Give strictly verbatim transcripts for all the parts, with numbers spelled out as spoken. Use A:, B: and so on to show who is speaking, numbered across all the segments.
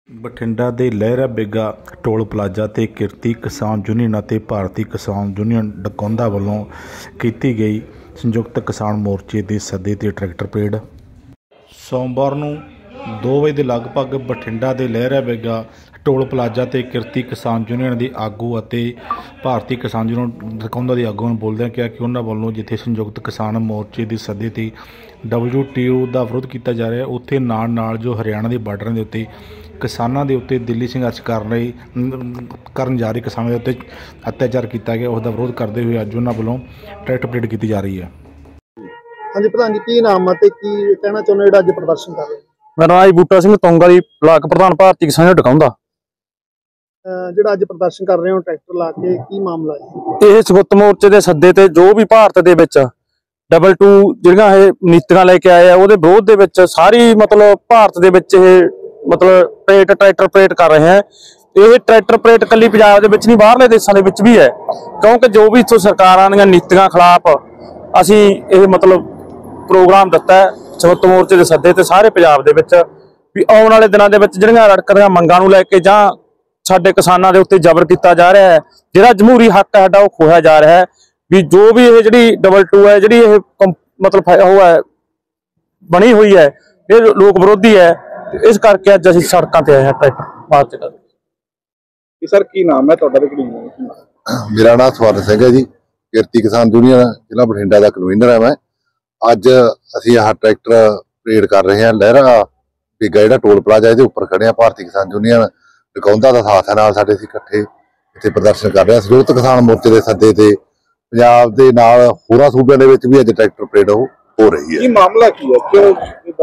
A: ਬਠਿੰਡਾ ਦੇ ਲਹਿਰਾ Bega toll plaza ਤੇ Kirti Kisan union ਅਤੇ ਭਾਰਤੀ ਕਿਸਾਨ ਯੂਨੀਅਨ ਡਕੌਂਦਾ ਵੱਲੋਂ ਕੀਤੀ ਗਈ ਸੰਯੁਕਤ ਕਿਸਾਨ ਮੋਰਚੇ ਦੇ ਸੱਦੇ ਤੇ ਟਰੈਕਟਰ ਪਰੇਡ ਸੋਮਵਾਰ ਨੂੰ ਦੋ ਵਜੇ ਦੇ ਲਗਭਗ ਬਠਿੰਡਾ ਦੇ ਲਹਿਰਾ ਬੇਗਾ ਟੋਲ ਪਲਾਜ਼ਾ ਤੇ ਕਿਰਤੀ ਕਿਸਾਨ ਯੂਨੀਅਨ ਦੇ ਆਗੂ ਅਤੇ ਭਾਰਤੀ ਕਿਸਾਨ ਯੂਨੀਅਨ ਡਕੌਂਦਾ ਦੇ ਆਗੂਆਂ ਨੇ ਬੋਲਦਿਆਂ ਕਿਹਾ ਕਿ ਉਹਨਾਂ ਵੱਲੋਂ ਜਿੱਥੇ ਸੰਯੁਕਤ ਕਿਸਾਨ ਮੋਰਚੇ ਦੇ ਸੱਦੇ ਤੇ ਡਬਲਯੂ ਟੀ ਓ ਦਾ ਵਿਰੋਧ ਕੀਤਾ ਜਾ ਰਿਹਾ, ਉੱਥੇ ਨਾਲ ਨਾਲ ਜੋ ਹਰਿਆਣਾ ਦੇ ਬਾਰਡਰਾਂ ਦੇ ਉੱਤੇ ਕਿਸਾਨਾਂ ਦੇ ਉੱਤੇ ਦਿੱਲੀ ਸੰਘਰਸ਼ ਕਰਨ ਲਈ ਕਰਨ ਜਾ ਰਹੇ ਕਿਸਾਨਾਂ ਦੇ ਉੱਤੇ ਅਤਿਆਚਾਰ ਕੀਤਾ ਗਿਆ, ਉਸ ਦਾ ਵਿਰੋਧ ਕਰਦੇ ਹੋਏ ਅੱਜ ਉਹਨਾਂ ਵੱਲੋਂ ਟਰੈਕਟਰ ਪਰੇਡ ਕੀਤੀ ਜਾ ਰਹੀ ਹੈ।
B: ਹਾਂਜੀ ਪ੍ਰਧਾਨ ਜੀ, ਕੀ ਨਾਮ ਹੈ ਤੇ ਕੀ ਕਹਿਣਾ ਚਾਹੁੰਦੇ ਜਿਹੜਾ ਅੱਜ ਪ੍ਰਦਰਸ਼ਨ ਕਰ ਰਹੇ?
C: ਮੇਰਾ ਨਾਮ ਬੂਟਾ ਸਿੰਘ ਤੋਂਗਾ ਜੀ, ਬਲਾਕ ਪ੍ਰਧਾਨ ਭਾਰਤੀ ਕਿਸਾਨ ਯੂਨੀਅਨ ਡਕੌਂਦਾ।
B: ਜਿਹੜਾ ਅੱਜ ਪ੍ਰਦਰਸ਼ਨ ਕਰ ਰਹੇ ਹੋ ਟਰੈਕਟਰ ਲਾ ਕੇ, ਕੀ ਮਾਮਲਾ ਹੈ?
C: ਇਹ ਸੰਯੁਕਤ ਮੋਰਚੇ ਦੇ ਸੱਦੇ ਤੇ ਜੋ ਵੀ ਭਾਰਤ ਦੇ ਵਿੱਚ ਡਬਲ ਟੂ ਜਿਹੜੀਆਂ ਇਹ ਨੀਤੀਆਂ ਲੈ ਕੇ ਆਏ ਆ, ਉਹਦੇ ਵਿਰੋਧ ਦੇ ਵਿੱਚ ਸਾਰੀ ਮਤਲਬ ਭਾਰਤ ਦੇ ਵਿੱਚ ਇਹ ਮਤਲਬ ਪਰੇਡ ਟਰੈਕਟਰ ਪਰੇਡ ਕਰ ਰਹੇ ਹੈ। ਇਹ ਟਰੈਕਟਰ ਪਰੇਡ ਕੱਲੀ ਪੰਜਾਬ ਦੇ ਵਿੱਚ ਨਹੀਂ, ਬਾਹਰਲੇ ਦੇਸ਼ਾਂ ਦੇ ਵਿੱਚ ਵੀ ਹੈ, ਕਿਉਂਕਿ ਜੋ ਵੀ ਇੱਥੋਂ ਸਰਕਾਰਾਂ ਦੀਆਂ ਨੀਤੀਆਂ ਖਿਲਾਫ ਅਸੀਂ ਇਹ ਮਤਲਬ ਪ੍ਰੋਗਰਾਮ ਦਿੱਤਾ ਹੈ ਸੰਯੁਕਤ ਮੋਰਚੇ ਦੇ ਸੱਦੇ ਤੇ ਸਾਰੇ ਪੰਜਾਬ ਦੇ ਵਿੱਚ ਵੀ ਆਉਣ ਵਾਲੇ ਦਿਨਾਂ ਦੇ ਵਿੱਚ ਜਿਹੜੀਆਂ ਰੜਕਦੀਆਂ ਮੰਗਾਂ ਨੂੰ ਲੈ ਕੇ ਜਾਂ ਸਾਡੇ ਕਿਸਾਨਾਂ ਦੇ ਉੱਤੇ ਜ਼ਬਰ ਕੀਤਾ ਜਾ ਰਿਹਾ ਹੈ, ਜਿਹੜਾ ਜਮਹੂਰੀ ਹੱਕ ਹੈ ਸਾਡਾ ਉਹ ਖੋਹਿਆ ਜਾ ਰਿਹਾ ਹੈ, ਵੀ ਜੋ ਵੀ ਇਹ ਜਿਹੜੀ ਡਬਲ ਟੂ ਹੈ ਜਿਹੜੀ ਇਹ ਮਤਲਬ ਉਹ ਹੈ ਬਣੀ ਹੋਈ ਹੈ, ਇਹ ਲੋਕ ਵਿਰੋਧੀ ਹੈ। ਇਸ ਕਰਕੇ ਅੱਜ ਅਸੀਂ ਸੜਕਾਂ ਤੇ ਆਏ ਹਾਂ ਟਰੈਕਟਰ ਮਾਰਚ ਕਰਕੇ।
B: ਸਰ ਕੀ ਨਾਮ ਹੈ ਤੁਹਾਡਾ?
D: ਮੇਰਾ ਨਾਮ ਸਵਰਨ ਸਿੰਘ ਹੈ ਜੀ, ਕਿਰਤੀ ਕਿਸਾਨ ਯੂਨੀਅਨ ਜ਼ਿਲ੍ਹਾ ਬਠਿੰਡਾ ਦਾ ਕਨਵੀਨਰ ਹੈ ਮੈਂ। ਅੱਜ ਅਸੀਂ ਆਹ ਟਰੈਕਟਰ ਪਰੇਡ ਕਰ ਰਹੇ ਹਾਂ ਲਹਿਰਾ ਬੇਗਾ ਜਿਹੜਾ ਟੋਲ ਪਲਾਜ਼ਾ ਇਹਦੇ ਉੱਪਰ ਖੜੇ ਹਾਂ। ਭਾਰਤੀ ਕਿਸਾਨ ਯੂਨੀਅਨ ਡਕੌਂਦਾ ਦਾ ਸਾਥ ਹੈ ਨਾਲ ਸਾਡੇ, ਅਸੀਂ ਇਕੱਠੇ ਇੱਥੇ ਪ੍ਰਦਰਸ਼ਨ ਕਰ ਰਹੇ ਹਾਂ ਸੰਯੁਕਤ ਕਿਸਾਨ ਮੋਰਚੇ ਦੇ ਸੱਦੇ ਤੇ। ਪੰਜਾਬ ਦੇ ਨਾਲ ਹੋਰਾਂ ਸੂਬਿਆਂ ਦੇ ਵਿੱਚ ਵੀ ਅੱਜ ਟਰੈਕਟਰ ਪਰੇਡ ਹੋ ਰਹੀ ਹੈ।
B: ਕੀ ਮਾਮਲਾ ਕੀ ਹੈ, ਕਿਉਂ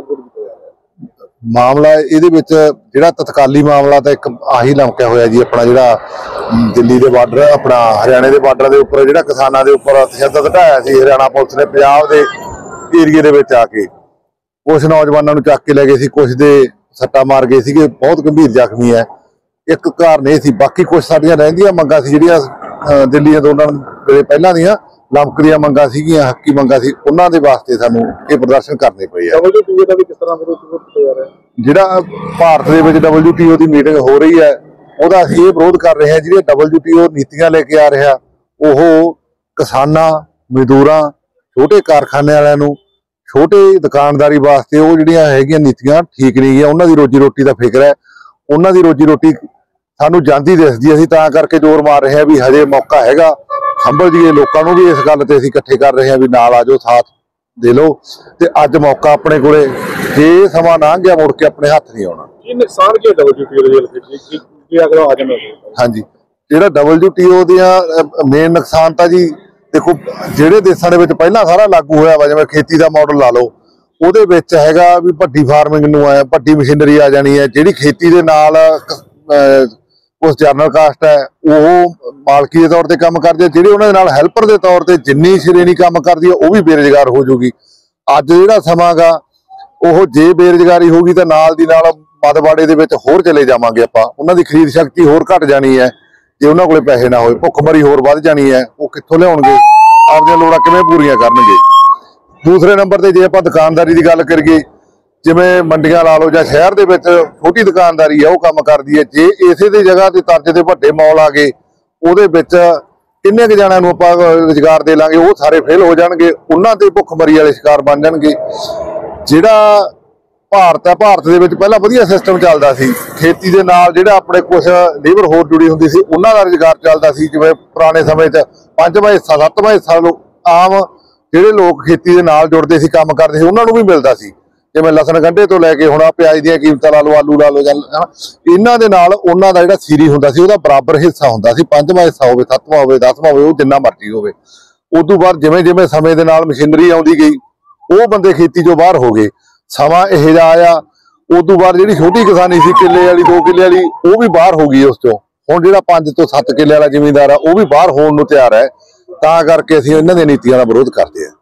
D: ਮਾਮਲਾ ਇਹਦੇ ਵਿੱਚ ਜਿਹੜਾ ਤਤਕਾਲੀ ਮਾਮਲਾ ਤਾਂ ਇੱਕ ਆਹੀ ਲਮਕਿਆ ਹੋਇਆ ਜੀ, ਆਪਣਾ ਜਿਹੜਾ ਦਿੱਲੀ ਦੇ ਬਾਰਡਰ ਆਪਣਾ ਹਰਿਆਣੇ ਦੇ ਬਾਰਡਰ ਦੇ ਉੱਪਰ ਜਿਹੜਾ ਕਿਸਾਨਾਂ ਦੇ ਉੱਪਰ ਤਸ਼ੱਦਦ ਢਾਇਆ ਸੀ ਹਰਿਆਣਾ ਪੁਲਿਸ ਨੇ ਪੰਜਾਬ ਦੇ ਏਰੀਏ ਦੇ ਵਿੱਚ ਆ ਕੇ, ਕੁਛ ਨੌਜਵਾਨਾਂ ਨੂੰ ਚੱਕ ਕੇ ਲੈ ਗਏ ਸੀ, ਕੁਛ ਦੇ ਸੱਟਾਂ ਮਾਰ ਗਏ ਸੀਗੇ, ਬਹੁਤ ਗੰਭੀਰ ਜ਼ਖਮੀ ਹੈ। ਇੱਕ ਕਾਰਨ ਇਹ ਸੀ, ਬਾਕੀ ਕੁਛ ਸਾਡੀਆਂ ਰਹਿੰਦੀਆਂ ਮੰਗਾਂ ਸੀ ਜਿਹੜੀਆਂ ਦਿੱਲੀ ਅੰਦੋਲਨ ਵੇਲੇ ਪਹਿਲਾਂ ਦੀਆਂ ਲਮਕਦੀਆਂ ਮੰਗਾਂ ਸੀਗੀਆਂ, ਹੱਕੀ ਮੰਗਾਂ ਸੀ, ਉਹਨਾਂ ਦੇ ਵਾਸਤੇ ਸਾਨੂੰ ਇਹ ਪ੍ਰਦਰਸ਼ਨ ਕਰਨੇ ਪਏ ਆ। ਜਿਹੜਾ ਭਾਰਤ ਦੇ ਵਿੱਚ ਡਬਲਯੂ ਟੀ ਓ ਦੀ ਮੀਟਿੰਗ ਹੋ ਰਹੀ ਹੈ, ਉਹਦਾ ਅਸੀਂ ਇਹ ਵਿਰੋਧ ਕਰ ਰਹੇ ਹਾਂ। ਜਿਹੜੇ ਡਬਲਯੂ ਟੀ ਓ ਨੀਤੀਆਂ ਲੈ ਕੇ ਆ ਰਿਹਾ, ਉਹ ਕਿਸਾਨਾਂ, ਮਜ਼ਦੂਰਾਂ, ਛੋਟੇ ਕਾਰਖਾਨੇ ਵਾਲਿਆਂ ਨੂੰ, ਛੋਟੇ ਦੁਕਾਨਦਾਰੀ ਵਾਸਤੇ ਉਹ ਜਿਹੜੀਆਂ ਹੈਗੀਆਂ ਨੀਤੀਆਂ ਠੀਕ ਨਹੀਂ ਗਈਆਂ। ਉਹਨਾਂ ਦੀ ਰੋਜੀ ਰੋਟੀ ਦਾ ਫਿਕਰ ਹੈ, ਉਹਨਾਂ ਦੀ ਰੋਜੀ ਰੋਟੀ ਸਾਨੂੰ ਜਾਂਦੀ ਦਿਸਦੀ। ਅਸੀਂ ਤਾਂ ਕਰਕੇ ਜ਼ੋਰ ਮਾਰ ਰਹੇ ਹਾਂ ਵੀ ਹਜੇ ਮੌਕਾ ਹੈਗਾ, ਸੰਭਲ ਜੀਏ। ਲੋਕਾਂ ਨੂੰ ਵੀ ਇਸ ਗੱਲ ਤੇ ਅਸੀਂ ਇਕੱਠੇ ਕਰ ਰਹੇ ਹਾਂ ਵੀ ਨਾਲ ਆ ਜਾਓ, ਸਾਥ ਦੇ ਲਓ। ਤੇ ਅੱਜ ਮੌਕਾ ਆਪਣੇ ਕੋਲੇ, ਜੇ ਸਮਾਂ ਲੰਘ ਗਿਆ ਮੁੜ ਕੇ ਆਪਣੇ ਹੱਥ ਨਹੀਂ ਆਉਣਾ।
B: ਕੀ ਨੁਕਸਾਨ ਕੀ ਡਬਲਯੂ ਟੀ ਓ ਦੇ?
D: ਹਾਂਜੀ, ਜਿਹੜਾ ਡਬਲਯੂ ਟੀ ਓ ਦੀਆਂ ਮੇਨ ਨੁਕਸਾਨ ਤਾਂ ਜੀ ਦੇਖੋ, ਜਿਹੜੇ ਦੇਸ਼ਾਂ ਦੇ ਵਿੱਚ ਪਹਿਲਾਂ ਸਾਰਾ ਲਾਗੂ ਹੋਇਆ ਵਾ, ਜਿਵੇਂ ਖੇਤੀ ਦਾ ਮਾਡਲ ਲਾ ਲਓ, ਉਹਦੇ ਵਿੱਚ ਹੈਗਾ ਵੀ ਵੱਡੀ ਫਾਰਮਿੰਗ ਨੂੰ ਆ ਵੱਡੀ ਮਸ਼ੀਨਰੀ ਆ ਜਾਣੀ ਹੈ। ਜਿਹੜੀ ਖੇਤੀ ਦੇ ਨਾਲ ਉਸ ਜਨਰਲ ਕਾਸਟ ਹੈ ਉਹ ਮਾਲਕੀ ਦੇ ਤੌਰ ਤੇ ਕੰਮ ਕਰਦੀ ਹੈ, ਜਿਹੜੀ ਉਹਨਾਂ ਦੇ ਨਾਲ ਹੈਲਪਰ ਦੇ ਤੌਰ ਤੇ ਜਿੰਨੀ ਸ਼੍ਰੇਣੀ ਕੰਮ ਕਰਦੀ ਹੈ ਉਹ ਵੀ ਬੇਰੁਜ਼ਗਾਰ ਹੋ ਜਾਊਗੀ। ਅੱਜ ਜਿਹੜਾ ਸਮਾਂ ਗਾ, ਉਹ ਜੇ ਬੇਰੁਜ਼ਗਾਰੀ ਹੋਊਗੀ ਤਾਂ ਨਾਲ ਦੀ ਨਾਲ ਮੱਧਵਾੜੇ ਦੇ ਵਿੱਚ ਹੋਰ ਚਲੇ ਜਾਵਾਂਗੇ ਆਪਾਂ। ਉਹਨਾਂ ਦੀ ਖਰੀਦ ਸ਼ਕਤੀ ਹੋਰ ਘਟ ਜਾਣੀ ਹੈ, ਜੇ ਉਹਨਾਂ ਕੋਲੇ ਪੈਸੇ ਨਾ ਹੋਏ, ਭੁੱਖਮਰੀ ਹੋਰ ਵੱਧ ਜਾਣੀ ਹੈ। ਉਹ ਕਿੱਥੋਂ ਲਿਆਉਣਗੇ, ਆਪਦੀਆਂ ਲੋੜਾਂ ਕਿਵੇਂ ਪੂਰੀਆਂ ਕਰਨਗੇ? ਦੂਸਰੇ ਨੰਬਰ ਤੇ ਜੇ ਆਪਾਂ ਦੁਕਾਨਦਾਰੀ ਦੀ ਗੱਲ ਕਰੀਏ, ਜਿਵੇਂ ਮੰਡੀਆਂ ਲਾ ਲਓ ਜਾਂ ਸ਼ਹਿਰ ਦੇ ਵਿੱਚ ਛੋਟੀ ਦੁਕਾਨਦਾਰੀ ਹੈ ਉਹ ਕੰਮ ਕਰਦੀ ਹੈ, ਜੇ ਇਸੇ ਦੀ ਜਗ੍ਹਾ ਤੇ ਤਰਜ ਦੇ ਵੱਡੇ ਮੌਲ ਆ ਗਏ, ਉਹਦੇ ਵਿੱਚ ਕਿੰਨੇ ਕੁ ਜਣਿਆਂ ਨੂੰ ਆਪਾਂ ਰੁਜ਼ਗਾਰ ਦੇ ਲਾਂਗੇ? ਉਹ ਸਾਰੇ ਫੇਲ ਹੋ ਜਾਣਗੇ, ਉਹਨਾਂ ਤੇ ਭੁੱਖਮਰੀ ਵਾਲੇ ਸ਼ਿਕਾਰ ਬਣ ਜਾਣਗੇ। ਜਿਹੜਾ ਭਾਰਤ ਹੈ, ਭਾਰਤ ਦੇ ਵਿੱਚ ਪਹਿਲਾਂ ਵਧੀਆ ਸਿਸਟਮ ਚੱਲਦਾ ਸੀ, ਖੇਤੀ ਦੇ ਨਾਲ ਜਿਹੜਾ ਆਪਣੇ ਕੁਛ ਲੇਬਰ ਹੋਰ ਜੁੜੀ ਹੁੰਦੀ ਸੀ, ਉਹਨਾਂ ਦਾ ਰੁਜ਼ਗਾਰ ਚੱਲਦਾ ਸੀ। ਜਿਵੇਂ ਪੁਰਾਣੇ ਸਮੇਂ 'ਚ ਪੰਜਵਾਂ ਹਿੱਸਾ ਸੱਤਵਾਂ ਹਿੱਸਾ ਆਮ ਜਿਹੜੇ ਲੋਕ ਖੇਤੀ ਦੇ ਨਾਲ ਜੁੜਦੇ ਸੀ, ਕੰਮ ਕਰਦੇ ਸੀ, ਉਹਨਾਂ ਨੂੰ ਵੀ ਮਿਲਦਾ ਸੀ। ਜਿਵੇਂ ਲਸਣ ਗੰਢੇ ਤੋਂ ਲੈ ਕੇ ਹੁਣ ਆ ਪਿਆਜ਼ ਦੀਆਂ ਕੀਮਤਾਂ ਲਾ ਲਓ, ਆਲੂ ਲਾ ਲਓ, ਜਾਂ ਇਹਨਾਂ ਦੇ ਨਾਲ ਉਹਨਾਂ ਦਾ ਜਿਹੜਾ ਸੀਰੀ ਹੁੰਦਾ ਸੀ ਉਹਦਾ ਬਰਾਬਰ ਹਿੱਸਾ ਹੁੰਦਾ ਸੀ। ਪੰਜਵਾਂ ਹਿੱਸਾ ਹੋਵੇ, ਸੱਤਵਾਂ ਹੋਵੇ, ਦਸਵਾਂ ਹੋਵੇ, ਉਹ ਜਿੰਨਾ ਮਰਜ਼ੀ ਹੋਵੇ। ਉਦੋਂ ਬਾਅਦ ਜਿਵੇਂ ਜਿਵੇਂ ਸਮੇਂ ਦੇ ਨਾਲ ਮਸ਼ੀਨਰੀ ਆਉਂਦੀ ਗਈ, ਉਹ ਬੰਦੇ ਖੇਤੀ ਚੋਂ ਬਾਹਰ ਹੋ ਗਏ। ਸਮਾਂ ਇਹੋ ਜਿਹਾ ਆਇਆ, ਉਦੋਂ ਬਾਅਦ ਜਿਹੜੀ ਛੋਟੀ ਕਿਸਾਨੀ ਸੀ, ਕਿੱਲੇ ਵਾਲੀ, ਦੋ ਕਿੱਲੇ ਵਾਲੀ, ਉਹ ਵੀ ਬਾਹਰ ਹੋ ਗਈ ਉਸ ਚੋਂ। ਹੁਣ ਜਿਹੜਾ ਪੰਜ ਤੋਂ ਸੱਤ ਕਿੱਲੇ ਵਾਲਾ ਜ਼ਿਮੀਂਦਾਰ ਆ, ਉਹ ਵੀ ਬਾਹਰ ਹੋਣ ਨੂੰ ਤਿਆਰ ਹੈ। ਤਾਂ ਕਰਕੇ ਅਸੀਂ ਇਹਨਾਂ ਦੀਆਂ ਨੀਤੀਆਂ ਦਾ ਵਿਰੋਧ ਕਰਦੇ ਹਾਂ।